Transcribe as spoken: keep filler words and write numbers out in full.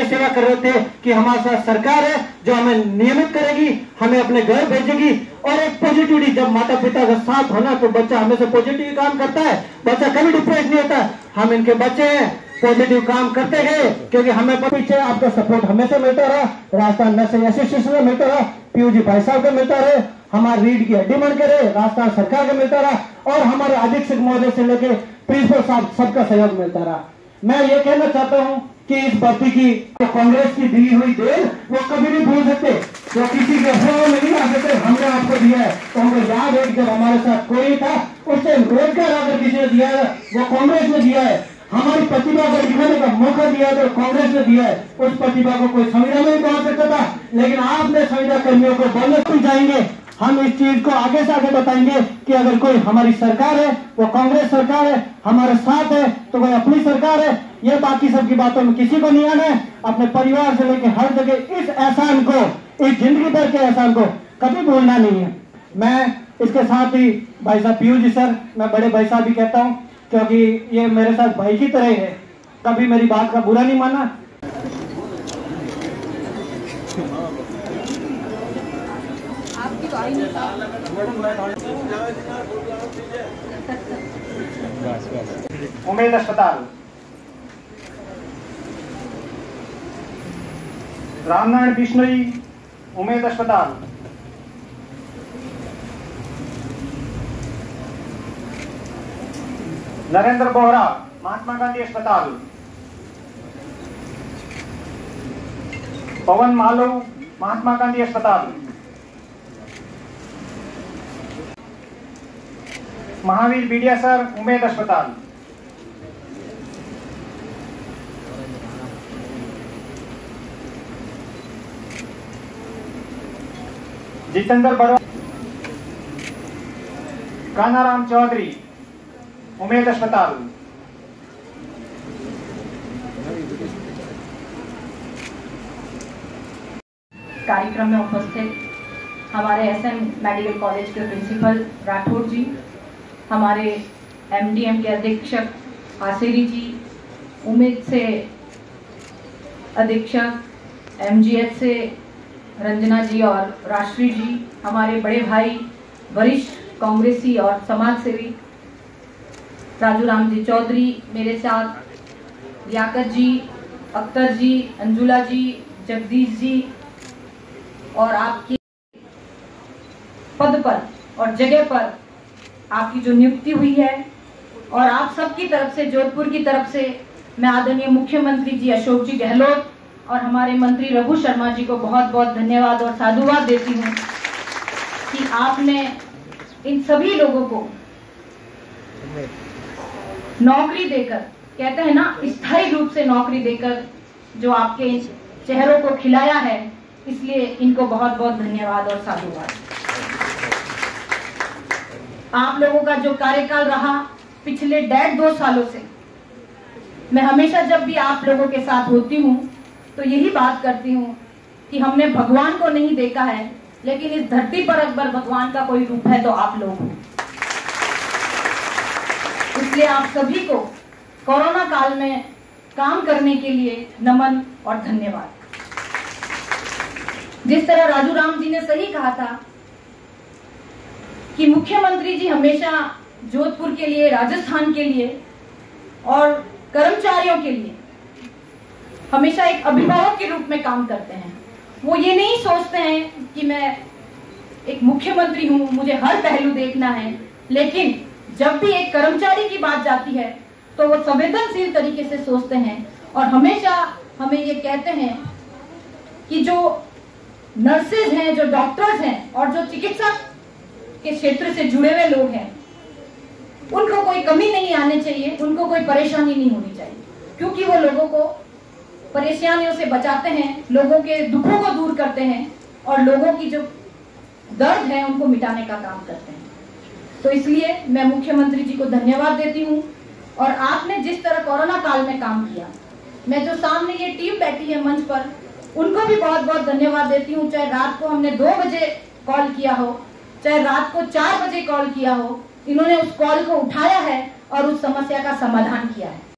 सेवा कर रहे थे कि हमारे साथ सरकार है जो हमें नियमित करेगी, हमें अपने घर भेजेगी। और एक पॉजिटिविटी, जब माता पिता का साथ होना तो बच्चा हमेशा पॉजिटिव काम करता है, बच्चा कभी डिप्रेस नहीं होता। हम इनके बच्चे हैं, पॉजिटिव काम करते गए क्योंकि हमें पीछे आपका सपोर्ट हमेशा मिलता रहा, राजस्थान नर्सिंग एसोसिएशन में मिलता रहा, पीयू जी भाई साहब का मिलता रहे, हमारे रीढ़ की हड्डी बन के रहे, राजस्थान सरकार का मिलता रहा और हमारे अधीक्षक महोदय से लेके प्रिंसिपल साहब सबका सहयोग मिलता रहा। मैं ये कहना चाहता हूँ कि इस भर्ती की कांग्रेस की दी हुई देन वो कभी नहीं भूल सकते, जो किसी के अफवाह में नहीं आ सकते, हमने आपको दिया है। तो हमको याद है जब हमारे साथ कोई था उस टाइम रोजगार अगर किसी ने दिया है वो कांग्रेस ने दिया है, हमारी प्रतिभा को दिखाने का मौका दिया तो कांग्रेस ने दिया है। उस प्रतिभा को कोई संविदा में नहीं पहुंच सकता था, लेकिन आपने संविदा कर्मियों को बोनस पहुंचाएंगे। हम इस चीज को आगे से आगे बताएंगे कि अगर कोई हमारी सरकार है वो कांग्रेस सरकार है, हमारे साथ है तो कोई अपनी सरकार है। ये बाकी सबकी बातों में किसी को नहीं आना है। अपने परिवार से लेकर हर जगह इस एहसान को, इस जिंदगी भर के एहसान को कभी भूलना नहीं है। मैं इसके साथ ही भाई साहब पीयू जी सर, मैं बड़े भाई साहब भी कहता हूँ क्योंकि ये मेरे साथ भाई की तरह ही है, कभी मेरी बात का बुरा नहीं माना। आपकी तो आई नहीं था। उमेद अस्पताल, रामनारायण बिश्नोई उमेद अस्पताल, नरेंद्र बोहरा महात्मा गांधी अस्पताल, पवन मालव महात्मा गांधी अस्पताल, महावीर बीडिया सर उमेद अस्पताल, जितेंद्र बड़वा, कानाराम चौधरी उमेद अस्पताल, कार्यक्रम में उपस्थित हमारे एसएम मेडिकल कॉलेज के प्रिंसिपल राठौर जी, हमारे एमडीएम के अधीक्षक आसेरी जी, उमेद से अधीक्षक, एमजीएच से रंजना जी और राष्ट्रीय जी, हमारे बड़े भाई वरिष्ठ कांग्रेसी और समाज सेवी राजू राम जी चौधरी, मेरे साथ लियाकत जी, अख्तर जी, अंजुला जी, जगदीश जी और आपकी पद पर और जगह पर आपकी जो नियुक्ति हुई है, और आप सबकी तरफ से, जोधपुर की तरफ से मैं आदरणीय मुख्यमंत्री जी अशोक जी गहलोत और हमारे मंत्री रघु शर्मा जी को बहुत बहुत धन्यवाद और साधुवाद देती हूँ कि आपने इन सभी लोगों को नौकरी देकर, कहते हैं ना स्थायी रूप से नौकरी देकर जो आपके चेहरों को खिलाया है, इसलिए इनको बहुत बहुत धन्यवाद और साधुवाद। आप लोगों का जो कार्यकाल रहा पिछले डेढ़ दो सालों से, मैं हमेशा जब भी आप लोगों के साथ होती हूँ तो यही बात करती हूँ कि हमने भगवान को नहीं देखा है, लेकिन इस धरती पर अकबर भगवान का कोई रूप है तो आप लोग हो। इसलिए आप सभी को कोरोना काल में काम करने के लिए नमन और धन्यवाद। जिस तरह राजू राम जी ने सही कहा था कि मुख्यमंत्री जी हमेशा जोधपुर के लिए, राजस्थान के लिए और कर्मचारियों के लिए हमेशा एक अभिभावक के रूप में काम करते हैं। वो ये नहीं सोचते हैं कि मैं एक मुख्यमंत्री हूं, मुझे हर पहलू देखना है, लेकिन जब भी एक कर्मचारी की बात जाती है तो वो संवेदनशील तरीके से सोचते हैं और हमेशा हमें ये कहते हैं कि जो नर्सेज हैं, जो डॉक्टर्स हैं और जो चिकित्सा के क्षेत्र से जुड़े हुए लोग हैं, उनको कोई कमी नहीं आनी चाहिए, उनको कोई परेशानी नहीं होनी चाहिए, क्योंकि वो लोगों को परेशानियों से बचाते हैं, लोगों के दुखों को दूर करते हैं और लोगों की जो दर्द है उनको मिटाने का काम करते हैं। तो इसलिए मैं मुख्यमंत्री जी को धन्यवाद देती हूँ। और आपने जिस तरह कोरोना काल में काम किया, मैं जो सामने ये टीम बैठी है मंच पर, उनको भी बहुत बहुत धन्यवाद देती हूँ। चाहे रात को हमने दो बजे कॉल किया हो, चाहे रात को चार बजे कॉल किया हो, इन्होंने उस कॉल को उठाया है और उस समस्या का समाधान किया है।